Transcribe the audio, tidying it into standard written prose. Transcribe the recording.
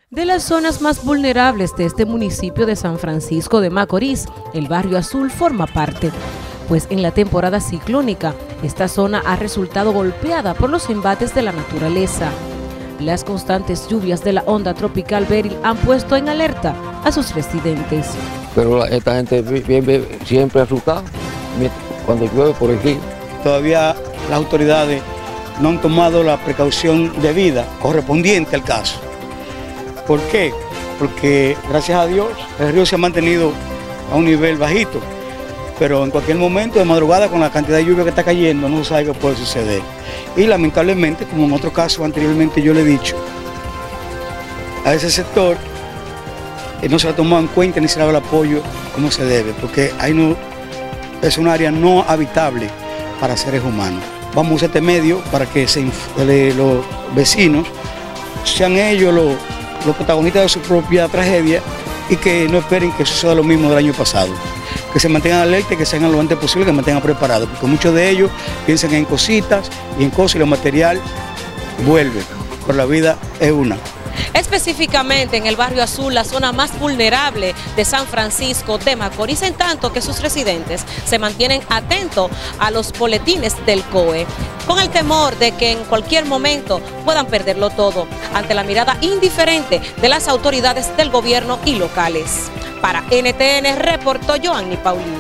De las zonas más vulnerables de este municipio de San Francisco de Macorís, el Barrio Azul forma parte, pues en la temporada ciclónica, esta zona ha resultado golpeada por los embates de la naturaleza. Las constantes lluvias de la onda tropical Beryl han puesto en alerta a sus residentes. Pero esta gente vive siempre asustada cuando llueve por aquí. Todavía las autoridades no han tomado la precaución debida correspondiente al caso. ¿Por qué? Porque gracias a Dios el río se ha mantenido a un nivel bajito, pero en cualquier momento de madrugada con la cantidad de lluvia que está cayendo no se sabe qué puede suceder. Y lamentablemente, como en otro caso anteriormente yo le he dicho, a ese sector no se ha tomado en cuenta ni se le ha dado el apoyo como se debe, porque ahí no, es un área no habitable para seres humanos. Vamos a usar este medio para que los vecinos sean ellos los protagonistas de su propia tragedia y que no esperen que suceda lo mismo del año pasado. Que se mantengan alerta y que sean lo antes posible, que se mantengan preparados, porque muchos de ellos piensan en cositas y en cosas y lo material vuelve, pero la vida es una. Específicamente en el Barrio Azul, la zona más vulnerable de San Francisco de Macorís, en tanto que sus residentes se mantienen atentos a los boletines del COE, con el temor de que en cualquier momento puedan perderlo todo, ante la mirada indiferente de las autoridades del gobierno y locales. Para NTN reportó Joanny Paulino.